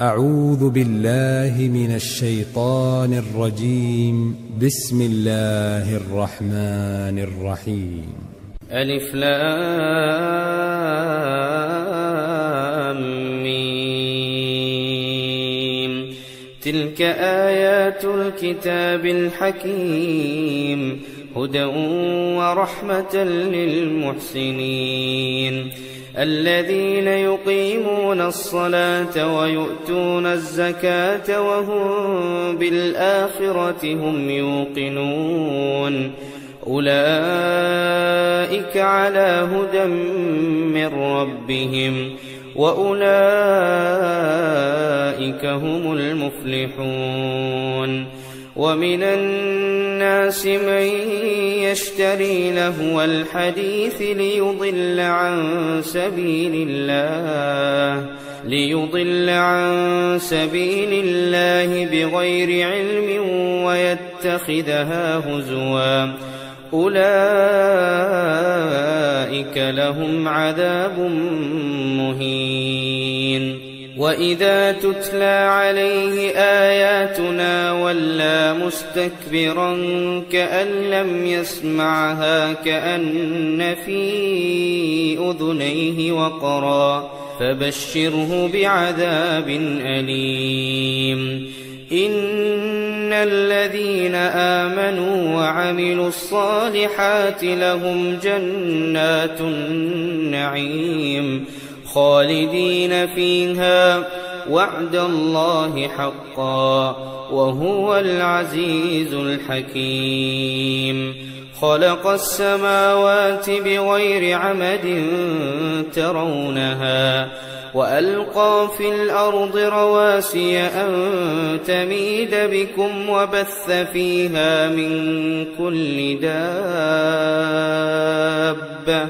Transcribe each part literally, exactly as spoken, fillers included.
أعوذ بالله من الشيطان الرجيم. بسم الله الرحمن الرحيم. ألف لام ميم. تلك آيات الكتاب الحكيم، هدى ورحمة للمحسنين الذين يقيمون الصلاة ويؤتون الزكاة وهم بالآخرة هم يوقنون. أولئك على هدى من ربهم وأولئك هم المفلحون. ومن الناس من يشتري لهو الحديث ليضل عن سبيل الله ليضل عن سبيل الله بغير علم ويتخذها هزوا. أولئك لهم عذاب مهين. وإذا تتلى عليه آياتنا ولى مستكبرا كأن لم يسمعها كأن في أذنيه وقرا، فبشره بعذاب أليم. إن الذين آمنوا وعملوا الصالحات لهم جنات النعيم خالدين فيها وعد الله حقا وهو العزيز الحكيم. خلق السماوات بغير عمد ترونها وألقى في الأرض رواسي أن تميد بكم وبث فيها من كل دابة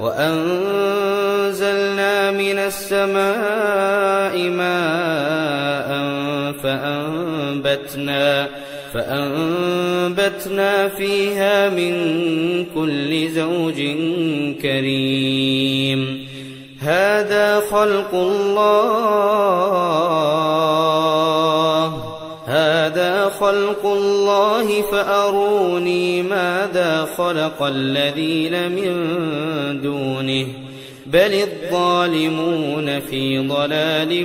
وأنزلنا من السماء ماء فأنبتنا فأنبتنا فيها من كل زوج كريم. هذا خلق الله هذا خلق الله فأروني ماذا خلق الذين من دونه بل الظالمون في ضلال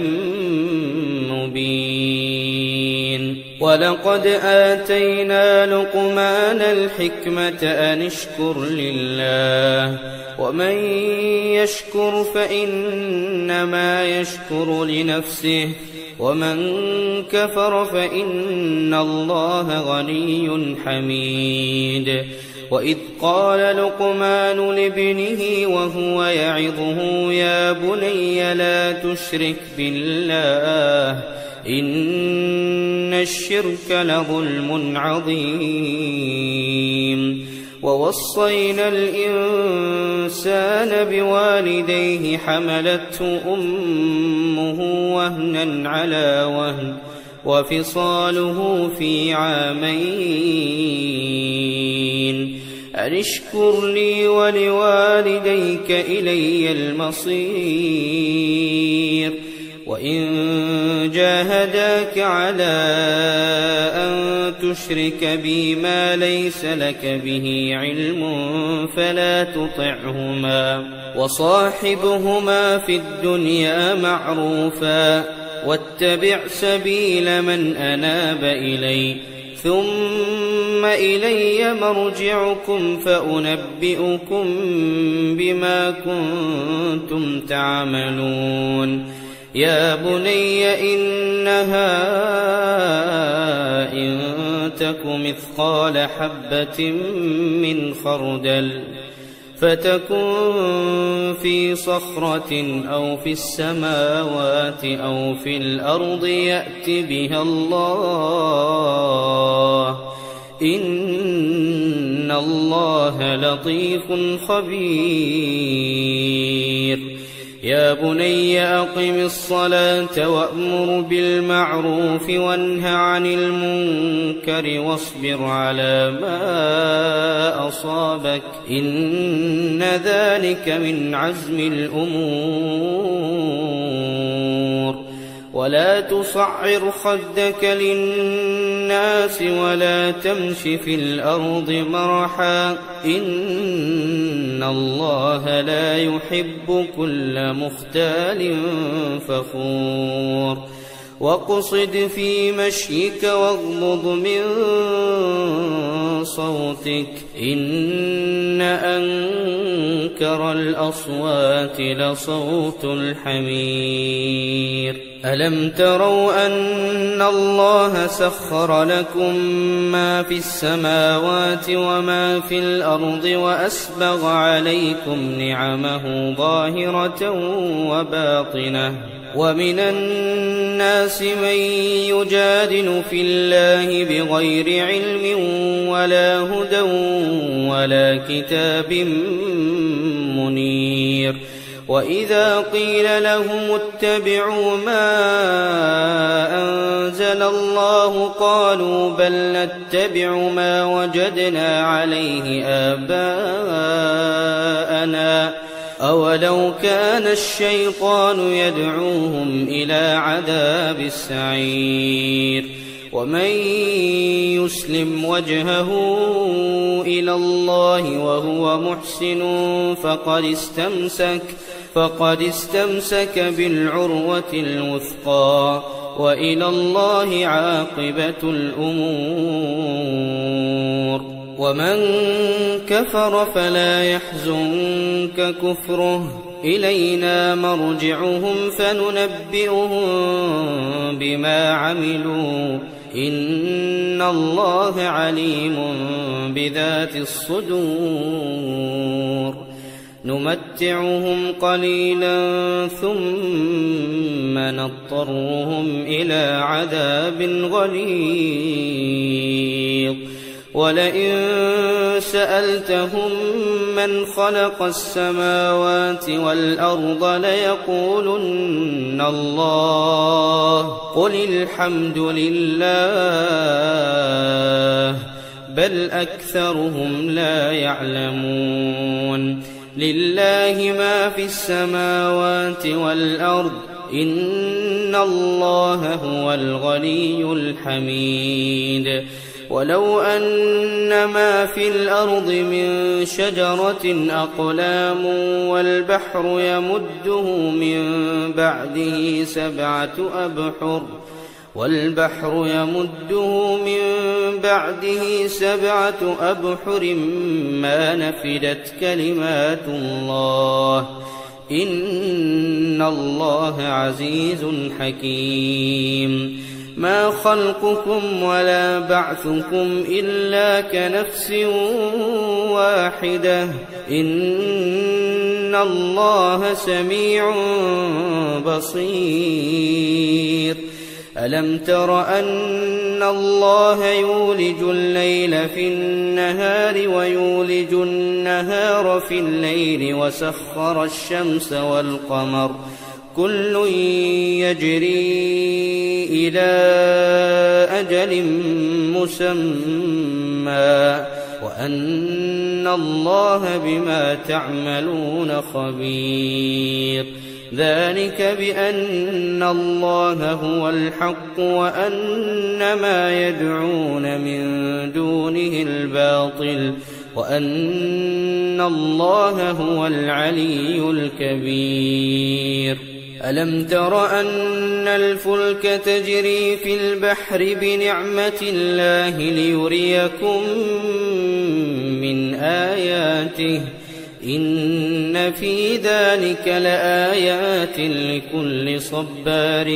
مبين. ولقد آتينا لقمان الحكمة أن اشكر لله ومن يشكر فإنما يشكر لنفسه ومن كفر فإن الله غني حميد. وإذ قال لقمان لابنه وهو يعظه يا بني لا تشرك بالله إن الشرك لظلم عظيم. ووصينا الإنسان بوالديه حملته أمه وهنا على وهن وفصاله في عامين أن اشكر لي ولوالديك إلي المصير. وإن جاهداك على أن تشرك بي ما ليس لك به علم فلا تطعهما وصاحبهما في الدنيا معروفا واتبع سبيل من أناب إلي ثم إلي مرجعكم فأنبئكم بما كنتم تعملون. يا بني إنها إن تك مثقال حبة من خردل فتكن في صخرة أو في السماوات أو في الأرض يأت بها الله إن الله لطيف خبير. يا بني أقم الصلاة وأمر بالمعروف وانه عن المنكر واصبر على ما أصابك إن ذلك من عزم الأمور. ولا تصعر خدك للناس ولا تمش في الأرض مرحا إن الله لا يحب كل مختال فخور واقصد في مشيك واغضض من صوتك إن أنكر الأصوات لصوت الحمير ألم تروا أن الله سخر لكم ما في السماوات وما في الأرض وأسبغ عليكم نعمه ظاهرة وباطنة ومن الناس من يجادل في الله بغير علم ولا هدى ولا كتاب منير وإذا قيل لهم اتبعوا ما أنزل الله قالوا بل نتبع ما وجدنا عليه آباءنا أولو كان الشيطان يدعوهم إلى عذاب السعير ومن يسلم وجهه إلى الله وهو محسن فقد استمسك فقد استمسك بالعروة الوثقى وإلى الله عاقبة الأمور ومن كفر فلا يحزنك كفره إلينا مرجعهم فننبئهم بما عملوا إن الله عليم بذات الصدور نمتعهم قليلا ثم نضطرهم إلى عذاب غليظ ولئن سألتهم من خلق السماوات والأرض ليقولن الله قل الحمد لله بل أكثرهم لا يعلمون لله ما في السماوات والأرض إن الله هو الغني الحميد ولو أن ما في الأرض من شجرة أقلام والبحر يمده من بعده سبعة أبحر والبحر يمده من بعده سبعة أبحر ما نفدت كلمات الله إن الله عزيز حكيم ما خلقكم ولا بعثكم إلا كنفس واحدة إن الله سميع بصير ألم تر أن الله يولج الليل في النهار ويولج النهار في الليل وسخر الشمس والقمر كل يجري إلى أجل مسمى وأن الله بما تعملون خبير ذلك بأن الله هو الحق وأن ما يدعون من دونه الباطل وأن الله هو العلي الكبير ألم تر أن الفلك تجري في البحر بنعمة الله ليريكم من آياته إن في ذلك لآيات لكل صبار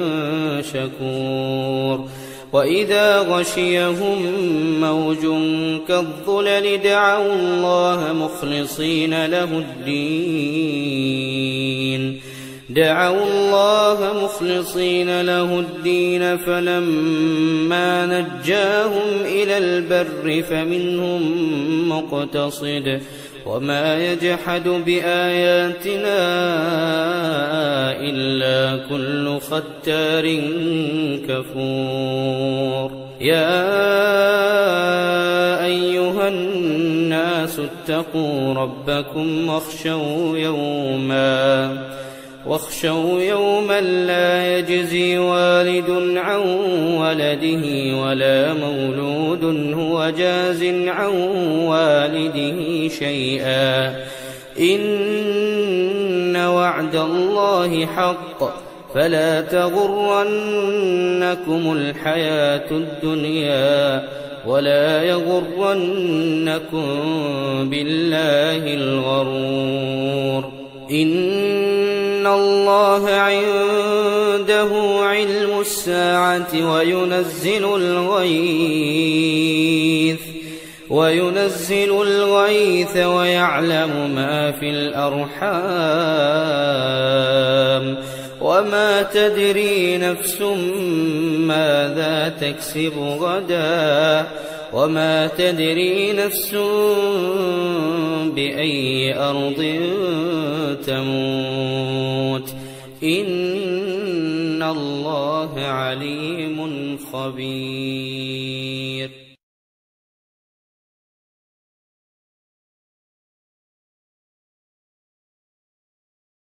شكور وإذا غشيهم موج كالظلل دعوا الله مخلصين له الدين دعوا الله مخلصين له الدين فلما نجاهم إلى البر فمنهم مقتصد وما يجحد بآياتنا إلا كل ختار كفور يا أيها الناس اتقوا ربكم واخشوا يوما واخشوا يوما لا يجزي والد عن ولده ولا مولود هو جاز عن والده شيئا إن وعد الله حق فلا تغرنكم الحياة الدنيا ولا يغرنكم بالله الغرور إن الله عنده علم الساعة وينزل الغيث وينزل الغيث ويعلم ما في الأرحام وما تدري نفس ماذا تكسب غدا وما تدري نفس بأي أرض تموت إن الله عليم خبير.